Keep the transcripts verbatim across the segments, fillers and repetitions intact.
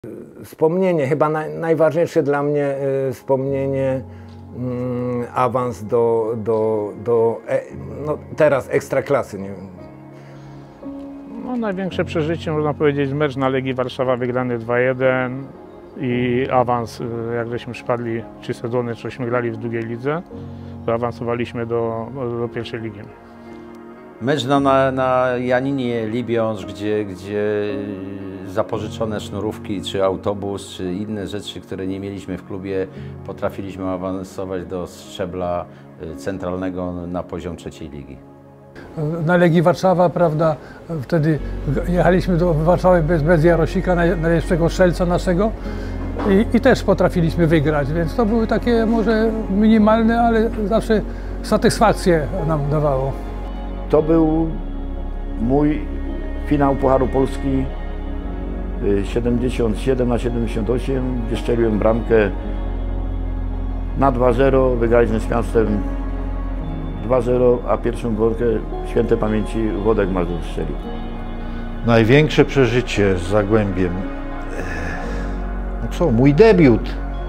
Wspomnienie, chyba naj, najważniejsze dla mnie y, wspomnienie, y, awans do, do, do e, no, teraz ekstraklasy. Nie wiem. No, największe przeżycie, można powiedzieć, mecz na Legii Warszawa wygrany dwa jeden i awans, jak żeśmy przypadli trzy sezony, żeśmy grali w drugiej lidze, to awansowaliśmy do, do pierwszej ligi. Mecz no, na, na Janinie Libiąż, gdzie, gdzie zapożyczone sznurówki, czy autobus, czy inne rzeczy, które nie mieliśmy w klubie, potrafiliśmy awansować do szczebla centralnego na poziom trzeciej ligi. Na Legii Warszawa, prawda, wtedy jechaliśmy do Warszawy bez, bez Jarosika, najlepszego strzelca naszego i, i też potrafiliśmy wygrać, więc to były takie może minimalne, ale zawsze satysfakcję nam dawało. To był mój finał Pucharu Polski siedemdziesiąt siedem na siedemdziesiąt osiem, gdzie strzeliłem bramkę na dwa zero, wygraliśmy z Miastem dwa zero, a pierwszą bramkę świętej pamięci Włodek Mazur strzelił. Największe przeżycie z Zagłębiem, no co, mój debiut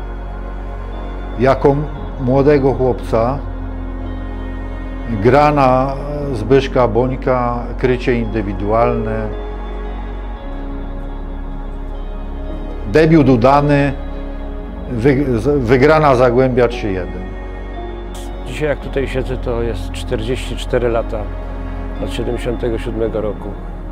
jako młodego chłopca, gra na Zbyszka Bońka, krycie indywidualne, debiut udany, wy, wygrana Zagłębia trzy jeden. Dzisiaj jak tutaj siedzę, to jest czterdzieści cztery lata od siedemdziesiątego siódmego roku.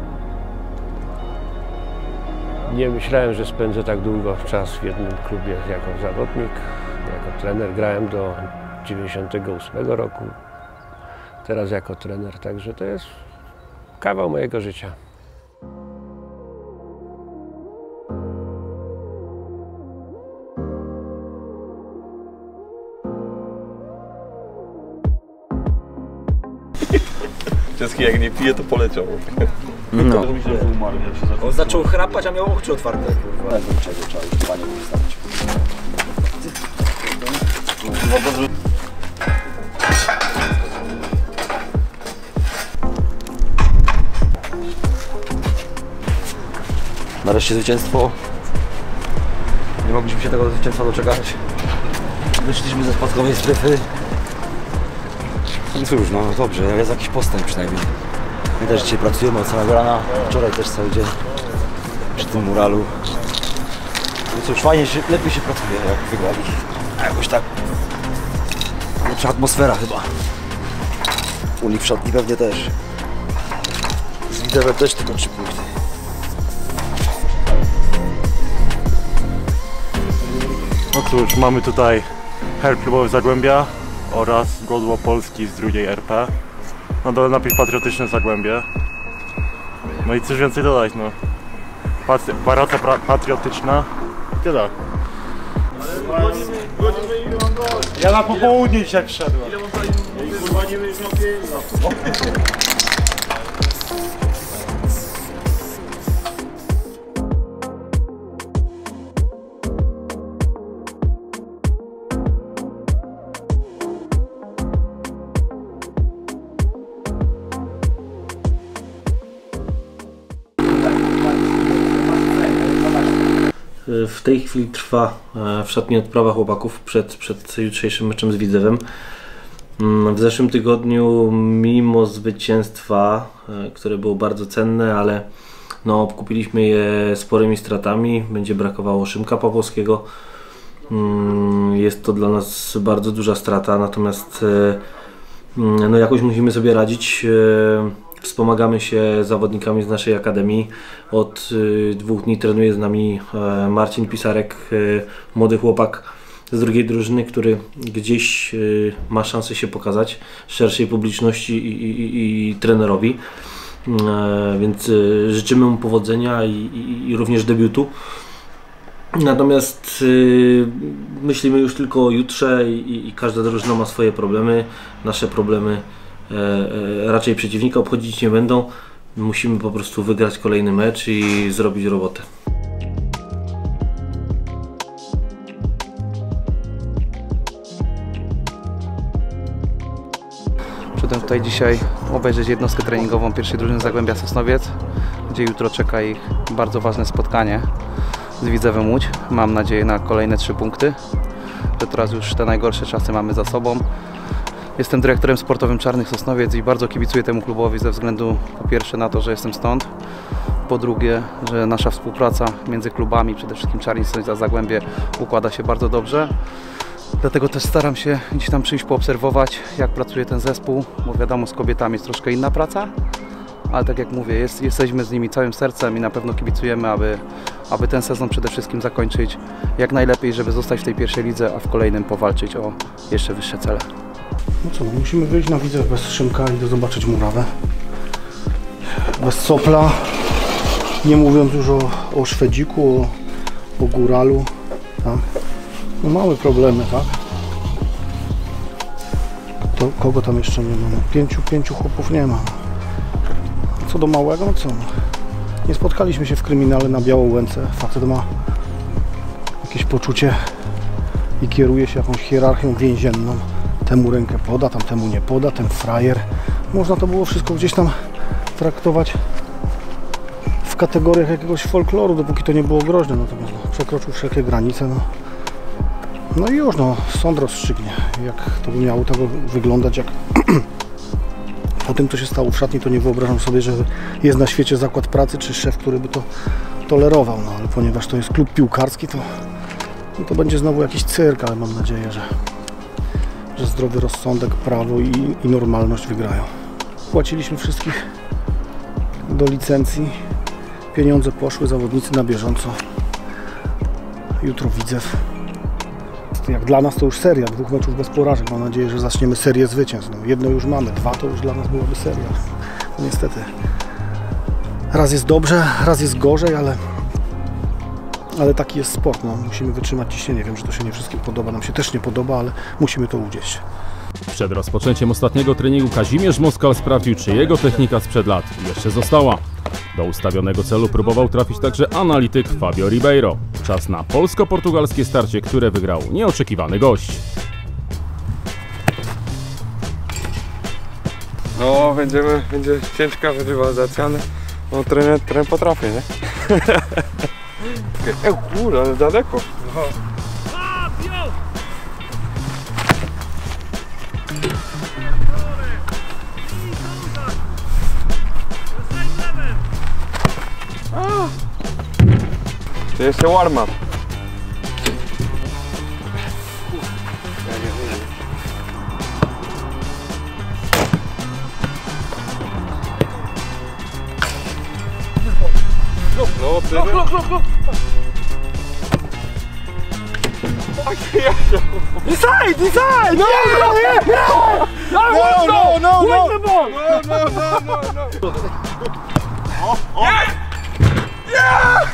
Nie myślałem, że spędzę tak długo czas w jednym klubie jako zawodnik, jako trener. Grałem do dziewięćdziesiątego ósmego roku, teraz jako trener, także to jest kawał mojego życia. Czeski jak nie pije, to poleciał. No. On zaczął chrapać, a miał oczy otwarte. Kurwa. Czego trzeba już panie wystawić. Nareszcie zwycięstwo. Nie mogliśmy się tego zwycięstwa doczekać. Wyszliśmy ze spadkowej strefy. No cóż, no dobrze, jest jakiś postęp przynajmniej. My też dzisiaj pracujemy od samego rana, wczoraj też cały dzień przy tym muralu. No cóż, fajnie się, lepiej się pracuje jak wygrali. A jakoś tak lepsza atmosfera chyba. U nich w szatni pewnie też. Z Widewem też tylko trzy punkty. No cóż, mamy tutaj herb klubowy Zagłębia oraz godło Polski z drugiej R P. Na dole napis patriotyczny Zagłębie. No i coś więcej dodać, no. Paracja patriotyczna i tyle. Ja na popołudnie dzisiaj wszedłem. W tej chwili trwa w szatni odprawa chłopaków przed, przed jutrzejszym meczem z Widzewem. W zeszłym tygodniu, mimo zwycięstwa, które było bardzo cenne, ale no, obkupiliśmy je sporymi stratami, będzie brakowało Szymka Pawłowskiego. Jest to dla nas bardzo duża strata, natomiast no, jakoś musimy sobie radzić. Wspomagamy się zawodnikami z naszej akademii. Od y, dwóch dni trenuje z nami e, Marcin Pisarek, e, młody chłopak z drugiej drużyny, który gdzieś y, ma szansę się pokazać szerszej publiczności i, i, i trenerowi. E, więc y, życzymy mu powodzenia i, i, i również debiutu. Natomiast y, myślimy już tylko o jutrze i, i każda drużyna ma swoje problemy. Nasze problemy raczej przeciwnika obchodzić nie będą. Musimy po prostu wygrać kolejny mecz i zrobić robotę. Przyszedłem tutaj dzisiaj obejrzeć jednostkę treningową pierwszej drużyny Zagłębia Sosnowiec, gdzie jutro czeka ich bardzo ważne spotkanie. z Widzewem Łódź. Mam nadzieję na kolejne trzy punkty, że teraz już te najgorsze czasy mamy za sobą. Jestem dyrektorem sportowym Czarnych Sosnowiec i bardzo kibicuję temu klubowi ze względu po pierwsze na to, że jestem stąd, po drugie, że nasza współpraca między klubami, przede wszystkim Czarni Sosnowiec a Zagłębie, układa się bardzo dobrze. Dlatego też staram się gdzieś tam przyjść poobserwować, jak pracuje ten zespół, bo wiadomo, z kobietami jest troszkę inna praca, ale tak jak mówię, jest, jesteśmy z nimi całym sercem i na pewno kibicujemy, aby, aby ten sezon przede wszystkim zakończyć jak najlepiej, żeby zostać w tej pierwszej lidze, a w kolejnym powalczyć o jeszcze wyższe cele. No co, no musimy wyjść na Widzew bez Szymka i zobaczyć murawę. Bez Sopla, nie mówiąc już o, o Szwedziku, o, o Góralu, tak? No mamy problemy, tak? To kogo tam jeszcze nie ma? No, pięciu, pięciu chłopów nie ma. Co do małego, no co? No. Nie spotkaliśmy się w kryminale na Białołęce. Facet ma jakieś poczucie i kieruje się jakąś hierarchią więzienną. Temu rękę poda, tamtemu nie poda, ten frajer. Można to było wszystko gdzieś tam traktować w kategoriach jakiegoś folkloru, dopóki to nie było groźne. Natomiast no, przekroczył wszelkie granice. No. No i już, no, sąd rozstrzygnie, jak to by miało tego wyglądać, jak po tym, co się stało w szatni, to nie wyobrażam sobie, że jest na świecie zakład pracy, czy szef, który by to tolerował, no, ale ponieważ to jest klub piłkarski, to, no, to będzie znowu jakiś cyrk, ale mam nadzieję, że, że zdrowy rozsądek, prawo i, i normalność wygrają. Płaciliśmy wszystkich do licencji, pieniądze poszły, zawodnicy na bieżąco, jutro Widzew. Jak dla nas to już seria, dwóch meczów bez porażek. Mam nadzieję, że zaczniemy serię zwycięstw. No, jedno już mamy, dwa to już dla nas byłaby seria. No, niestety. Raz jest dobrze, raz jest gorzej, ale, ale taki jest sport. No, musimy wytrzymać ciśnienie. Wiem, że to się nie wszystkim podoba, nam się też nie podoba, ale musimy to udzieść. Przed rozpoczęciem ostatniego treningu Kazimierz Moskal sprawdził, czy jego technika sprzed lat jeszcze została. Do ustawionego celu próbował trafić także analityk Fabio Ribeiro. Czas na polsko-portugalskie starcie, które wygrał nieoczekiwany gość. No, będziemy, będzie ciężka rywalizacja, ale no, trener, trener potrafi, nie? Ej, kurde, ale daleko. No. To jeszcze warm-up. No, blok, blok, blok, blok. Inside, inside! No, no, yeah, yeah! No, no, no, no, no, the ball! No, no, no, no, no. Oh, oh. Yeah! Yeah!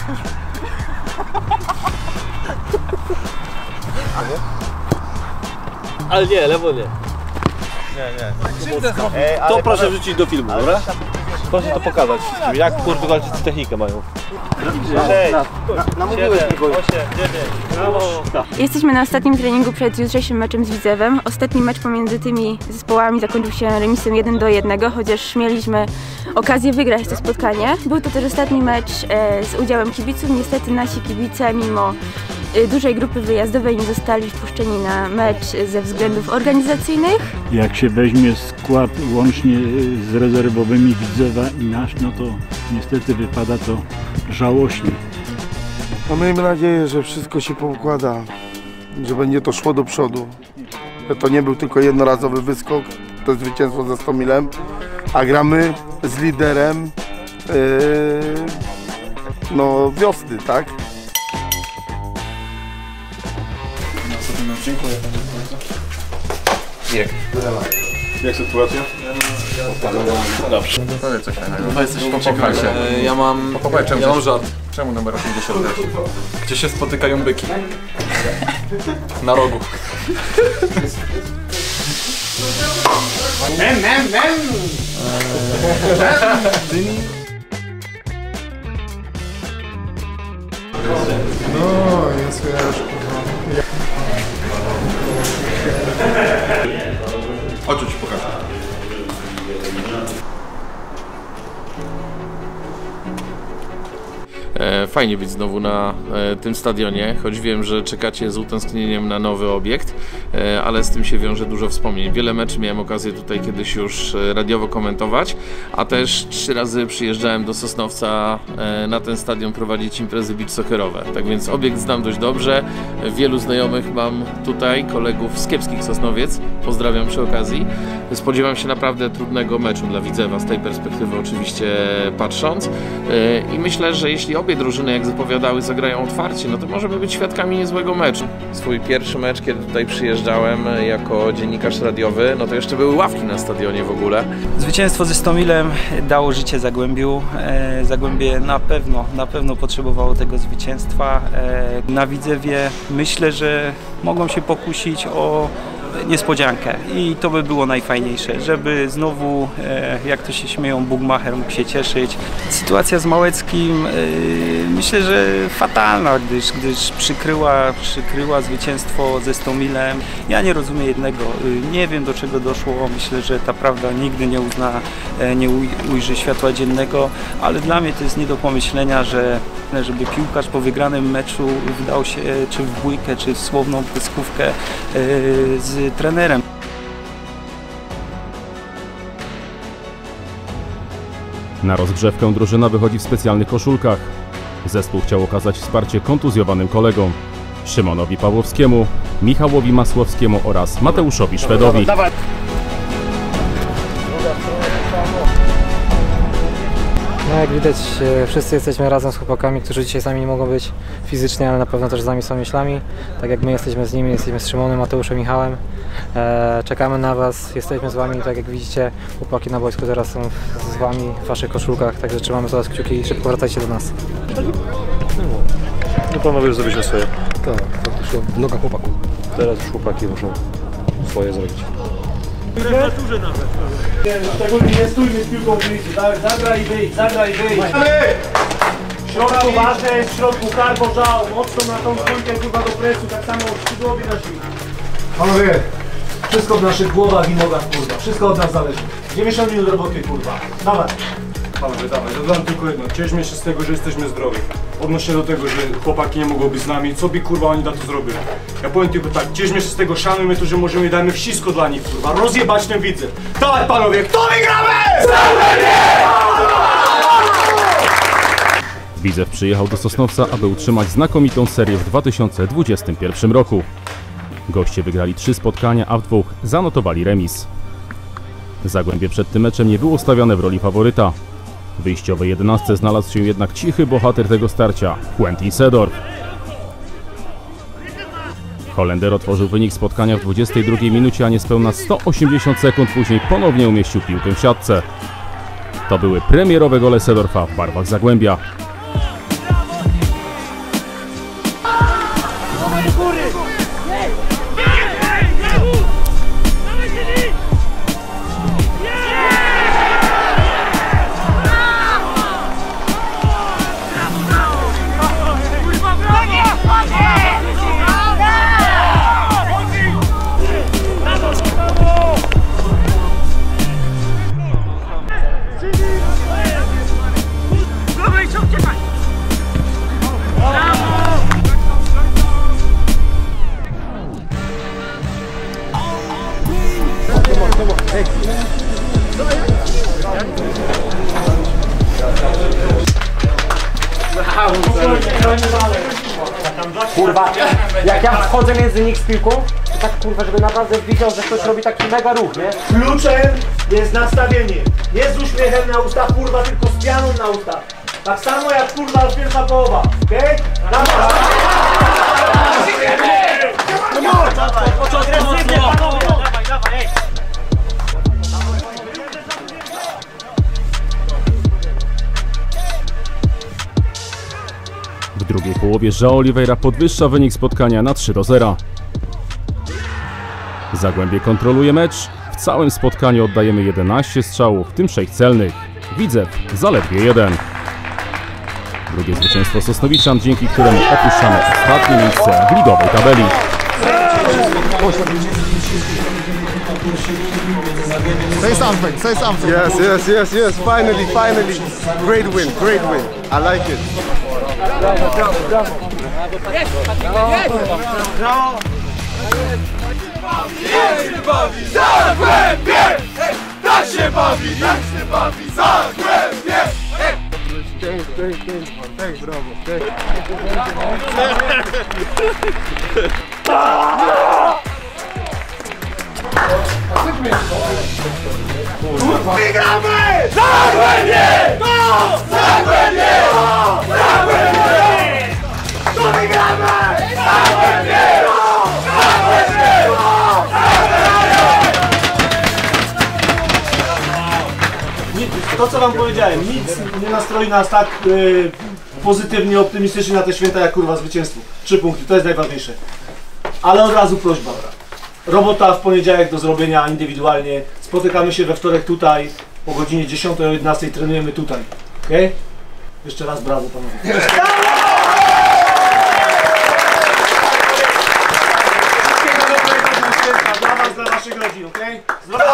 Ale nie, lewo nie. Nie, nie. Ej, to proszę wrzucić do filmu, dobra? Proszę to pokazać wszystkim, jak Portugalczycy technikę mają. Namówiłeś mi go. Jesteśmy na ostatnim treningu przed jutrzejszym meczem z Widzewem. Ostatni mecz pomiędzy tymi zespołami zakończył się remisem jeden do jednego, chociaż mieliśmy okazję wygrać to spotkanie. Był to też ostatni mecz z udziałem kibiców. Niestety nasi kibice, mimo dużej grupy wyjazdowej, nie zostali wpuszczeni na mecz ze względów organizacyjnych. Jak się weźmie skład łącznie z rezerwowymi Widzewa i nasz, no to niestety wypada to żałośnie. No miejmy nadzieję, że wszystko się poukłada, że będzie to szło do przodu. Że to nie był tylko jednorazowy wyskok, to zwycięstwo ze Stomilem, a gramy z liderem yy, no, wiosny, tak? Dziękuję bardzo. Jak? Jak sytuacja? Dobrze. Powiedz coś fajnego. Powiedz coś ciekawego. Ja mam, Popopaj, ja mam żart. Czemu numer osiemdziesiąt? Gdzie się spotykają byki? Na rogu. Mem, mem, mem! No, jest wiesz, Chodź, ci pokażę. fajnie być znowu na e, tym stadionie, choć wiem, że czekacie z utęsknieniem na nowy obiekt, e, ale z tym się wiąże dużo wspomnień. Wiele meczy miałem okazję tutaj kiedyś już e, radiowo komentować, a też trzy razy przyjeżdżałem do Sosnowca e, na ten stadion prowadzić imprezy beach soccerowe. Tak więc obiekt znam dość dobrze. Wielu znajomych mam tutaj, kolegów z kiepskich Sosnowiec. Pozdrawiam przy okazji. Spodziewam się naprawdę trudnego meczu dla Widzewa, z tej perspektywy oczywiście patrząc. I myślę, że jeśli obie drużyny, jak zapowiadały, zagrają otwarcie, no to możemy być świadkami niezłego meczu. Swój pierwszy mecz, kiedy tutaj przyjeżdżałem jako dziennikarz radiowy, no to jeszcze były ławki na stadionie w ogóle. Zwycięstwo ze Stomilem dało życie Zagłębiu. Zagłębie na pewno, na pewno potrzebowało tego zwycięstwa. Na Widzewie myślę, że mogą się pokusić o niespodziankę i to by było najfajniejsze, żeby znowu, jak to się śmieją, Bugmacher mógł się cieszyć. Sytuacja z Małeckim myślę, że fatalna, gdyż, gdyż przykryła, przykryła zwycięstwo ze Stomilem. Ja nie rozumiem jednego, nie wiem do czego doszło, myślę, że ta prawda nigdy nie uzna, nie ujrzy światła dziennego, ale dla mnie to jest nie do pomyślenia, że żeby piłkarz po wygranym meczu wdał się czy w bójkę, czy w słowną pyskówkę z trenerem. Na rozgrzewkę drużyna wychodzi w specjalnych koszulkach. Zespół chciał okazać wsparcie kontuzjowanym kolegom. Szymonowi Pawłowskiemu, Michałowi Masłowskiemu oraz Mateuszowi Szwedowi. No jak widać, wszyscy jesteśmy razem z chłopakami, którzy dzisiaj sami nie mogą być fizycznie, ale na pewno też z nami są myślami. Tak jak my jesteśmy z nimi, jesteśmy z Szymonem, Mateuszem, Michałem. E, czekamy na Was, jesteśmy z Wami, tak jak widzicie, chłopaki na boisku teraz są z Wami w Waszych koszulkach, także trzymamy za Was kciuki i szybko wracajcie do nas. No panowie już zrobiliśmy swoje. Tak, to już noga chłopaków. Teraz już chłopaki muszą swoje zrobić. Temperaturze nawet. Szczególnie nie stójmy z piłką w ulicy, tak? Zagraj i wyjdź, zagraj i wyjdź. W środku ważne jest, w środku Karbo, Żał, mocno na tą trójkę kurwa do presu, tak samo skrzydłowi nasi. Panowie, wszystko w naszych głowach i nogach kurwa, wszystko od nas zależy. dziewięćdziesiąt minut roboty kurwa, dawaj. Panowie, dawaj, dodam tylko jedno, cieszmy się z tego, że jesteśmy zdrowi. Odnośnie do tego, że chłopaki nie mogą być z nami, co by kurwa oni na to zrobili. Ja powiem tylko tak, cieszmy się z tego, szanujmy to, że możemy i dajmy wszystko dla nich kurwa, rozjebać ten Widzew. Dawaj panowie, kto wygramy? Widzew przyjechał do Sosnowca, aby utrzymać znakomitą serię w dwa tysiące dwudziestym pierwszym roku. Goście wygrali trzy spotkania, a w dwóch zanotowali remis. Zagłębie przed tym meczem nie było stawiane w roli faworyta. W wyjściowej jedenastce znalazł się jednak cichy bohater tego starcia, Quentin Seedorf. Holender otworzył wynik spotkania w dwudziestej drugiej minucie, a niespełna sto osiemdziesiąt sekund później ponownie umieścił piłkę w siatce. To były premierowe gole Seedorfa w barwach Zagłębia. Kurwa, jak ja wchodzę między nich z piłką, to tak kurwa, żeby naprawdę widział, że ktoś robi taki mega ruch, nie? Kluczem jest nastawienie. Nie z uśmiechem na ustach, kurwa, tylko z pianą na ustach. Tak samo jak kurwa pierwsza połowa, okej? Okay? Dawaj! W drugiej połowie João Oliveira podwyższa wynik spotkania na trzy do zera. Zagłębie kontroluje mecz. W całym spotkaniu oddajemy jedenaście strzałów, w tym sześć celnych. Widzew zaledwie jeden. Drugie zwycięstwo Sosnowiczan, dzięki któremu opuszczamy ostatnie miejsce w ligowej tabeli. Say something, say something. Yes, yes, yes, yes. Finally, finally. Great win, great win. I like it. Brawo, brawo, brawo. Brawo. Jak się bawi Zagłębie! Tak się bawi, jak się bawi Zagłębie! Wygramy! Zagłębie! Zagłębie! Zagłębie! To wygramy! Zagłębie! To co wam powiedziałem, nic nie nastroi nas tak yy, pozytywnie, optymistycznie na te święta jak kurwa zwycięstwo. Trzy punkty, to jest najważniejsze. Ale od razu prośba. Robota w poniedziałek do zrobienia indywidualnie. Spotykamy się we wtorek tutaj o godzinie dziesiątej, o jedenastej trenujemy tutaj. Okej? Okay? Jeszcze raz brawo panowie. Wszystkiego dobrego na święta dla was, dla waszych rodzin, okej? Okay?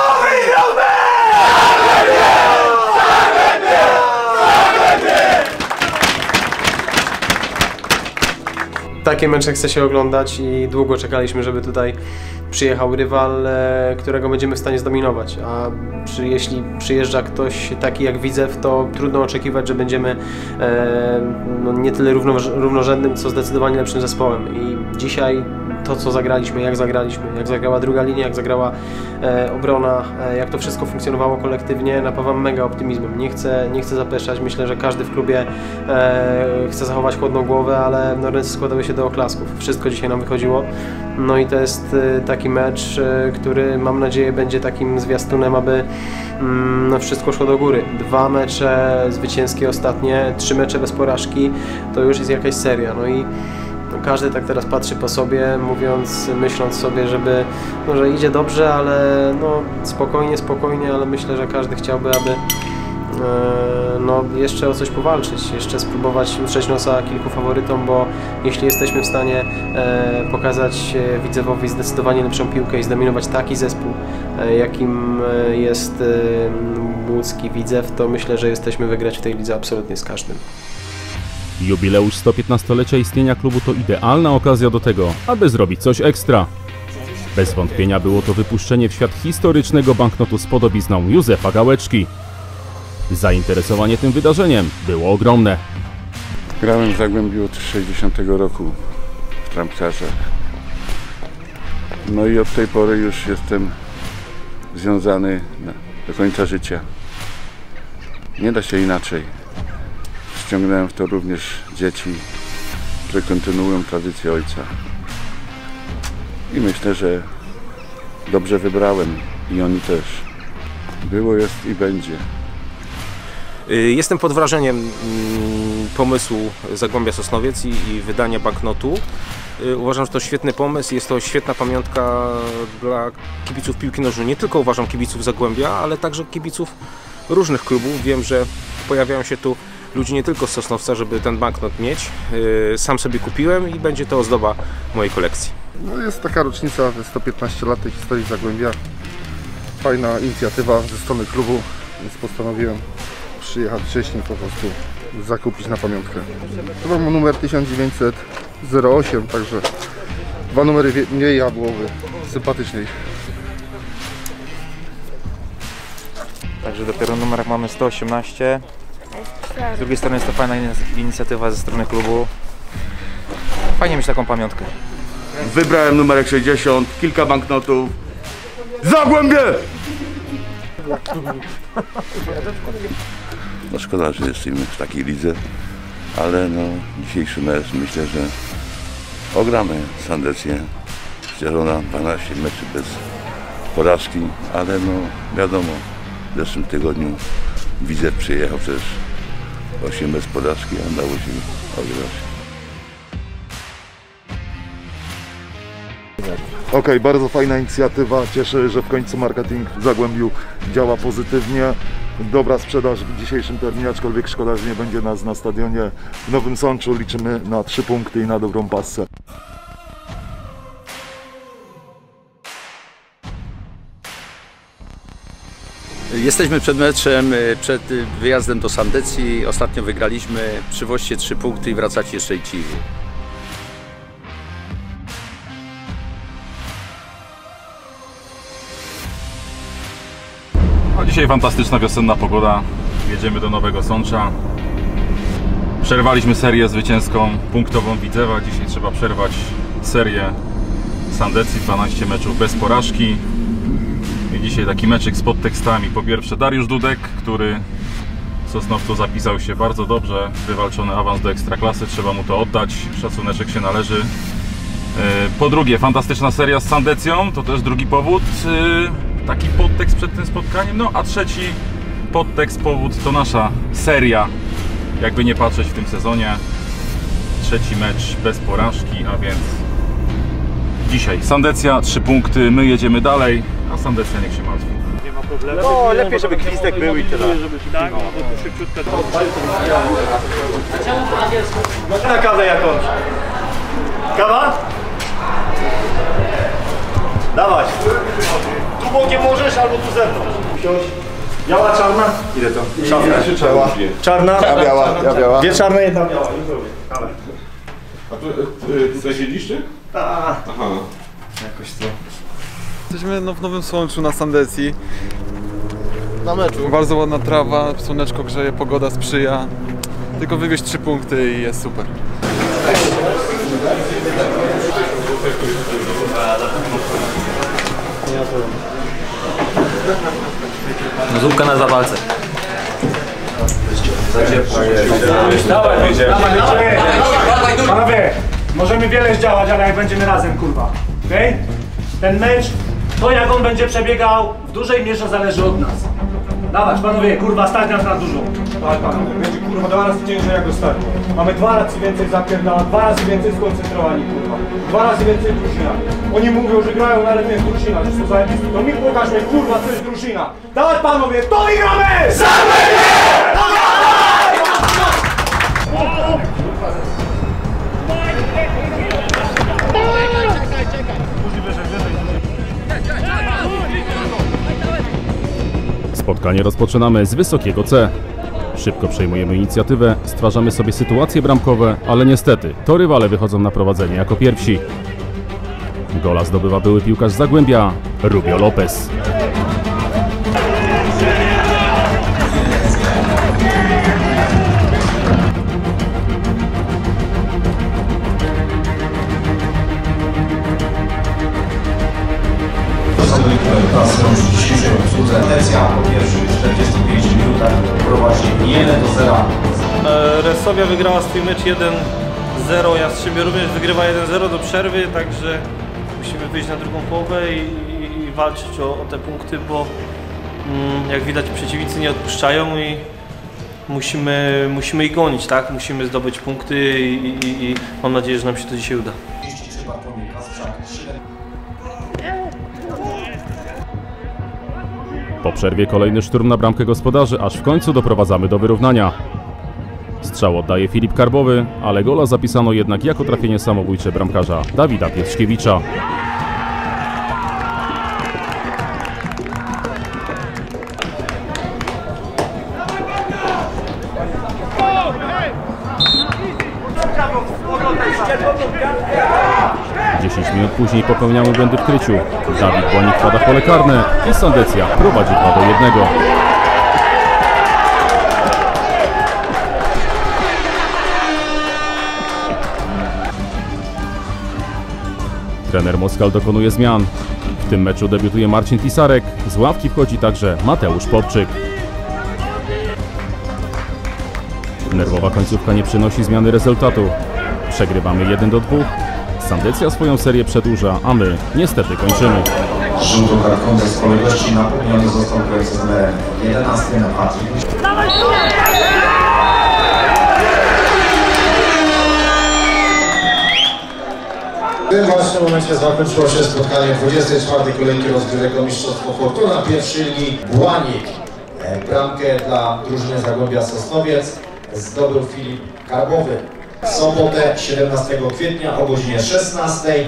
Takie mecze chce się oglądać i długo czekaliśmy, żeby tutaj przyjechał rywal, którego będziemy w stanie zdominować. A przy, jeśli przyjeżdża ktoś taki jak Widzew, to trudno oczekiwać, że będziemy e, no, nie tyle równo, równorzędnym, co zdecydowanie lepszym zespołem. I dzisiaj to, co zagraliśmy, jak zagraliśmy, jak zagrała druga linia, jak zagrała e, obrona, e, jak to wszystko funkcjonowało kolektywnie, napawam mega optymizmem. Nie chcę, nie chcę zapeszać, myślę, że każdy w klubie e, chce zachować chłodną głowę, ale no, ręce składały się do oklasków. Wszystko dzisiaj nam wychodziło. No i to jest e, taki mecz, e, który mam nadzieję będzie takim zwiastunem, aby mm, no, wszystko szło do góry. Dwa mecze zwycięskie ostatnie, trzy mecze bez porażki, to już jest jakaś seria. No i no, każdy tak teraz patrzy po sobie, mówiąc, myśląc sobie, żeby, no, że idzie dobrze, ale no, spokojnie, spokojnie, ale myślę, że każdy chciałby, aby e, no, jeszcze o coś powalczyć, jeszcze spróbować utrzeć nosa kilku faworytom, bo jeśli jesteśmy w stanie e, pokazać Widzewowi zdecydowanie lepszą piłkę i zdominować taki zespół, e, jakim jest e, łódzki Widzew, to myślę, że jesteśmy wygrać w tej lidze absolutnie z każdym. Jubileusz sto piętnastolecia istnienia klubu to idealna okazja do tego, aby zrobić coś ekstra. Bez wątpienia było to wypuszczenie w świat historycznego banknotu z podobizną Józefa Gałeczki. Zainteresowanie tym wydarzeniem było ogromne. Grałem w Zagłębiu od sześćdziesiątego roku w trampkarzach. No i od tej pory już jestem związany do końca życia. Nie da się inaczej. Ściągnąłem w to również dzieci, które kontynuują tradycję ojca. I myślę, że dobrze wybrałem i oni też. Było, jest i będzie. Jestem pod wrażeniem pomysłu Zagłębia Sosnowiec i, i wydania banknotu. Uważam, że to świetny pomysł, jest to świetna pamiątka dla kibiców piłki nożnej. Nie tylko uważam kibiców Zagłębia, ale także kibiców różnych klubów. Wiem, że pojawiają się tu ludzie nie tylko z Sosnowca, żeby ten banknot mieć. Sam sobie kupiłem i będzie to ozdoba mojej kolekcji. No jest taka rocznica, sto piętnaście lat tej historii Zagłębia. Fajna inicjatywa ze strony klubu, więc postanowiłem przyjechać wcześniej, po prostu zakupić na pamiątkę. To mam numer tysiąc dziewięćset zero osiem, także dwa numery mniej, a byłoby sympatyczniej. Także dopiero numer mamy sto osiemnaście. Z drugiej strony jest to fajna inicjatywa ze strony klubu. Fajnie mieć taką pamiątkę. Wybrałem numerek sześćdziesiąt, kilka banknotów. Zagłębie! No szkoda, że jesteśmy w takiej lidze, ale no dzisiejszy mecz myślę, że ogramy serdecznie. Zielona dwanaście meczy bez porażki, ale no wiadomo, w zeszłym tygodniu Widzew przyjechał przecież osiem bez porażki, a udało się ograć. Okej, okay, bardzo fajna inicjatywa. Cieszę się, że w końcu marketing w Zagłębiu działa pozytywnie. Dobra sprzedaż w dzisiejszym terminie, aczkolwiek szkoda, że nie będzie nas na stadionie w Nowym Sączu. Liczymy na trzy punkty i na dobrą passę. Jesteśmy przed meczem, przed wyjazdem do Sandecji. Ostatnio wygraliśmy. Przywoźcie trzy punkty i wracacie szczęśliwi. No, dzisiaj fantastyczna wiosenna pogoda. Jedziemy do Nowego Sącza. Przerwaliśmy serię zwycięską punktową Widzewa. Dzisiaj trzeba przerwać serię Sandecji. dwanaście meczów bez porażki. I dzisiaj taki meczek z podtekstami. Po pierwsze Dariusz Dudek, który w Sosnowcu zapisał się bardzo dobrze. Wywalczony awans do Ekstraklasy. Trzeba mu to oddać. Szacuneczek się należy. Po drugie, fantastyczna seria z Sandecją. To też drugi powód. Taki podtekst przed tym spotkaniem. No a trzeci podtekst, powód to nasza seria. Jakby nie patrzeć w tym sezonie. Trzeci mecz bez porażki, a więc dzisiaj Sandecja, trzy punkty, my jedziemy dalej, a Sandecja niech się martwi. Nie ma problemu. No, lepiej, żeby gwizdek był i tyle. Tak, no bo tu szybciutko. Na kawę jakąś. Kawa? Dawaj. Tu bokiem możesz, albo tu ze mną. Biała, czarna? Ile to? Szafka. Czarna. Czarna? Ja biała, ja biała. Dwie czarne, jedna biała. A tu y, siedzieliście? Aha. Aha. Jakoś to. Jesteśmy no, w Nowym Sączu na Sandecji. Na meczu. Bardzo ładna trawa, słoneczko grzeje, pogoda sprzyja. Tylko wywieźć trzy punkty i jest super. No, zupka na zawalce. Dawaj, dawaj, panowie, możemy wiele zdziałać, ale jak będziemy razem, kurwa. Okej? Okay? Ten mecz, to jak on będzie przebiegał, w dużej mierze zależy od nas. Dawać, panowie, kurwa, stać nas na dużo. Tak, panowie, będzie kurwa dwa razy ciężej jak ostatnio. Mamy dwa razy więcej zapierdala, dwa razy więcej skoncentrowani, kurwa. Dwa razy więcej drużyna. Oni mówią, że grają, ale to jest drużyna, że są zajebisty. To mi pokażmy, kurwa, co jest drużyna. Dawaj, panowie, to i gramy! Spotkanie rozpoczynamy z wysokiego C. Szybko przejmujemy inicjatywę, stwarzamy sobie sytuacje bramkowe, ale niestety to rywale wychodzą na prowadzenie jako pierwsi. Gola zdobywa były piłkarz z Zagłębia, Rubio Lopez. W dzisiejszej obsłudze Sandecja po pierwszych czterdziestu pięciu minutach prowadzi jeden do zera. Resowia wygrała swój mecz jeden zero, Jastrzębie również wygrywa jeden zero do przerwy, także musimy wyjść na drugą połowę i, i, i walczyć o, o te punkty, bo mm, jak widać przeciwnicy nie odpuszczają i musimy, musimy ich gonić, tak? Musimy zdobyć punkty i, i, i mam nadzieję, że nam się to dzisiaj uda. Po przerwie kolejny szturm na bramkę gospodarzy, aż w końcu doprowadzamy do wyrównania. Strzał oddaje Filip Karbowy, ale gola zapisano jednak jako trafienie samobójcze bramkarza Dawida Pietrzkiewicza. dziesięć minut później popełniamy błędy w kryciu. Dawid Błanik wpada w pole karne i Sandecja prowadzi dwa do jednego. Trener Moskal dokonuje zmian. W tym meczu debiutuje Marcin Tisarek, z ławki wchodzi także Mateusz Popczyk. Nerwowa końcówka nie przynosi zmiany rezultatu. Przegrywamy jeden do dwóch. Sandecja swoją serię przedłuża, a my niestety kończymy. Żółtą kartką bez kolejności napomniony został grający z numerem jedenastym Patryk. W tym właśnie momencie zakończyło się spotkanie dwudziestej czwartej kolejki rozgrywek Mistrzostwo Fortuna pierwszej ligi Błanik. Bramkę dla drużyny Zagłębia Sosnowiec zdobył Filip Karbowy. W sobotę siedemnastego kwietnia o godzinie szesnastej.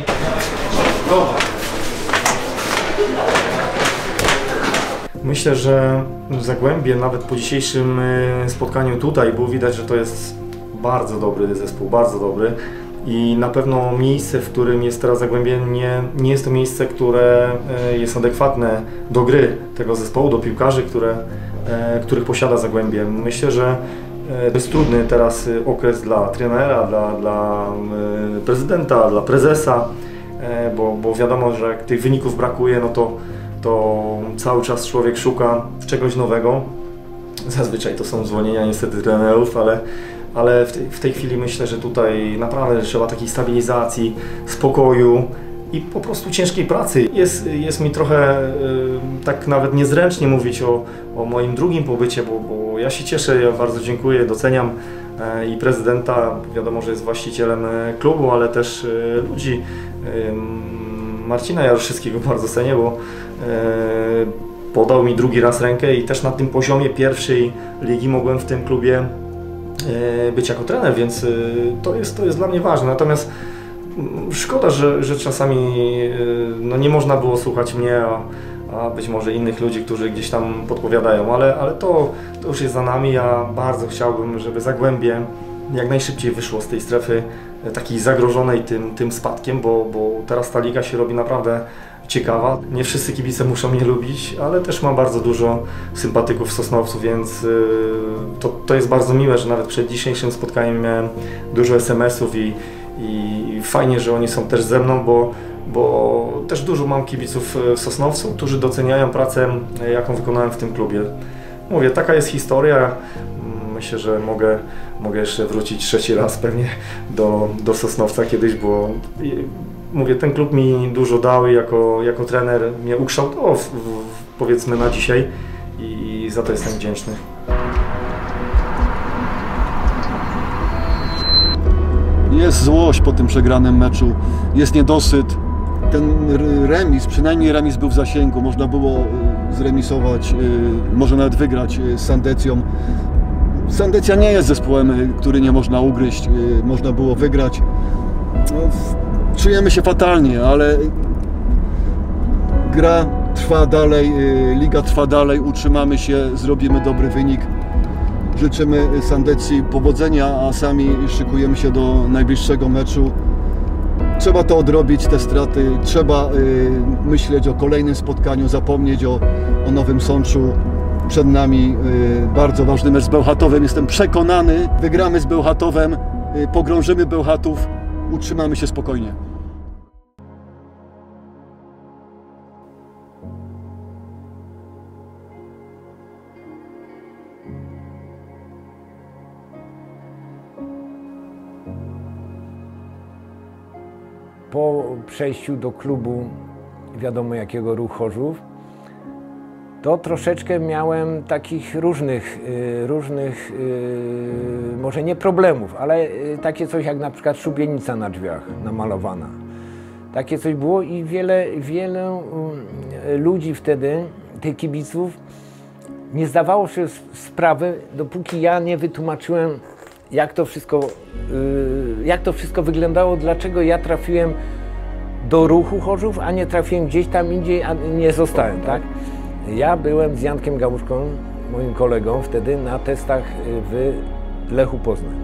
Myślę, że Zagłębie nawet po dzisiejszym spotkaniu tutaj było widać, że to jest bardzo dobry zespół, bardzo dobry. I na pewno miejsce, w którym jest teraz Zagłębie, nie, nie jest to miejsce, które jest adekwatne do gry tego zespołu, do piłkarzy, które, których posiada Zagłębie. Myślę, że to jest trudny teraz okres dla trenera, dla, dla prezydenta, dla prezesa, bo, bo wiadomo, że jak tych wyników brakuje, no to, to cały czas człowiek szuka czegoś nowego. Zazwyczaj to są zwolnienia niestety trenerów, ale ale w tej, w tej chwili myślę, że tutaj naprawdę trzeba takiej stabilizacji, spokoju i po prostu ciężkiej pracy. Jest, jest mi trochę y, tak nawet niezręcznie mówić o, o moim drugim pobycie, bo, bo ja się cieszę, ja bardzo dziękuję, doceniam y, i prezydenta, wiadomo, że jest właścicielem y, klubu, ale też y, ludzi. Y, Marcina Jaroszyckiego bardzo cenię, bo y, podał mi drugi raz rękę i też na tym poziomie pierwszej ligi mogłem w tym klubie być jako trener, więc to jest, to jest dla mnie ważne. Natomiast szkoda, że, że czasami no, nie można było słuchać mnie, a, a być może innych ludzi, którzy gdzieś tam podpowiadają, ale, ale to, to już jest za nami. Ja bardzo chciałbym, żeby Zagłębie jak najszybciej wyszło z tej strefy takiej zagrożonej tym, tym spadkiem, bo, bo teraz ta liga się robi naprawdę ciekawa. Nie wszyscy kibice muszą mnie lubić, ale też mam bardzo dużo sympatyków w Sosnowcu, więc yy, to, to jest bardzo miłe, że nawet przed dzisiejszym spotkaniem miałem dużo es em esów i, i fajnie, że oni są też ze mną, bo, bo też dużo mam kibiców w Sosnowcu, którzy doceniają pracę, jaką wykonałem w tym klubie. Mówię, taka jest historia. Myślę, że mogę, mogę jeszcze wrócić trzeci raz pewnie do, do Sosnowca kiedyś, bo mówię, ten klub mi dużo dał i jako, jako trener mnie ukształtował w, w, powiedzmy na dzisiaj i za to jestem wdzięczny. Jest złość po tym przegranym meczu, jest niedosyt. Ten remis, przynajmniej remis był w zasięgu, można było zremisować, może nawet wygrać z Sandecją. Sandecja nie jest zespołem, który nie można ugryźć, można było wygrać. No, czujemy się fatalnie, ale gra trwa dalej, liga trwa dalej, utrzymamy się, zrobimy dobry wynik. Życzymy Sandecji powodzenia, a sami szykujemy się do najbliższego meczu. Trzeba to odrobić, te straty, trzeba myśleć o kolejnym spotkaniu, zapomnieć o, o Nowym Sączu. Przed nami bardzo ważny mecz z Bełchatowem. Jestem przekonany, wygramy z Bełchatowem, pogrążymy Bełchatów, utrzymamy się spokojnie. Po przejściu do klubu, wiadomo jakiego, Ruch Chorzów, to troszeczkę miałem takich różnych, różnych, może nie problemów, ale takie coś jak na przykład szubienica na drzwiach namalowana. Takie coś było i wiele, wiele ludzi wtedy, tych kibiców, nie zdawało się sprawy, dopóki ja nie wytłumaczyłem, jak to wszystko, jak to wszystko wyglądało, dlaczego ja trafiłem do Ruchu Chorzów, a nie trafiłem gdzieś tam indziej, a nie zostałem, tak? Ja byłem z Jankiem Gałuszką, moim kolegą wtedy, na testach w Lechu Poznań.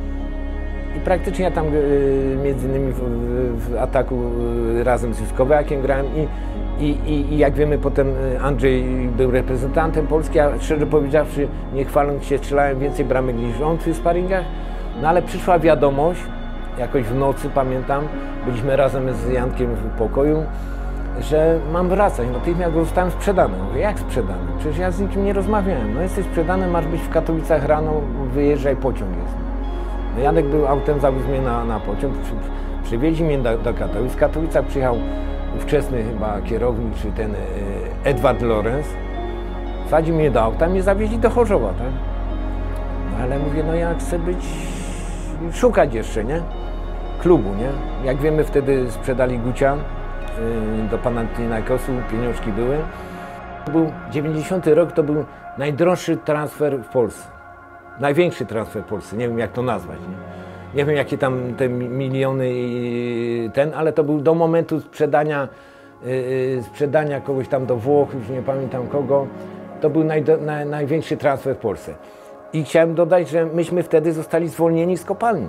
I praktycznie ja tam między innymi w, w ataku razem z Juskowiakiem grałem i, i, i, i jak wiemy potem Andrzej był reprezentantem Polski, a szczerze powiedziawszy, nie chwaląc się, strzelałem więcej bramek niż on w sparingach. No ale przyszła wiadomość, jakoś w nocy pamiętam, byliśmy razem z Jankiem w pokoju, że mam wracać. Natychmiast zostałem sprzedany. Mówię, jak sprzedany? Przecież ja z nikim nie rozmawiałem. No jesteś sprzedany, masz być w Katowicach rano, wyjeżdżaj, pociąg jest. No Janek był autem, zawiózł mnie na, na pociąg, przy, przywieźli mnie do, do Katowic. Z Katowicach przyjechał ówczesny chyba kierownik, czy ten e, Edward Lorenz. Wsadził mnie do auta, mnie zawieźli do Chorzowa, tak? No ale mówię, no ja chcę być, szukać jeszcze, nie? Klubu, nie? Jak wiemy, wtedy sprzedali Gucia do Panathinaikosu, pieniążki były. To był dziewięćdziesiąty rok, to był najdroższy transfer w Polsce. Największy transfer w Polsce, nie wiem jak to nazwać. Nie, nie wiem jakie tam te miliony i ten, ale to był do momentu sprzedania yy, sprzedania kogoś tam do Włoch, już nie pamiętam kogo. To był naj, naj, największy transfer w Polsce. I chciałem dodać, że myśmy wtedy zostali zwolnieni z kopalni.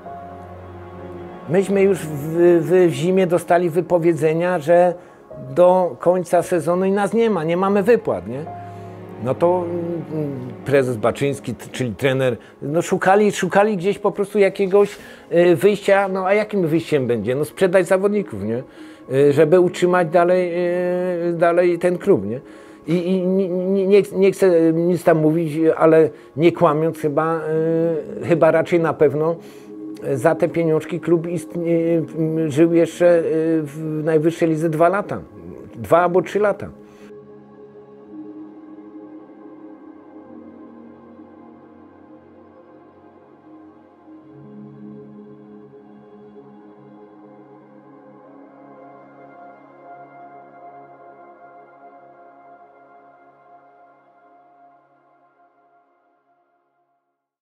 Myśmy już w, w, w zimie dostali wypowiedzenia, że do końca sezonu i nas nie ma, nie mamy wypłat, nie? No to prezes Baczyński, czyli trener, no szukali, szukali gdzieś po prostu jakiegoś wyjścia, no a jakim wyjściem będzie? No sprzedać zawodników, nie? Żeby utrzymać dalej, dalej ten klub, nie? I, i nie, nie, nie chcę nic tam mówić, ale nie kłamiąc chyba, chyba raczej na pewno za te pieniążki klub istnie, żył jeszcze w najwyższej lidze dwa lata. Dwa albo trzy lata.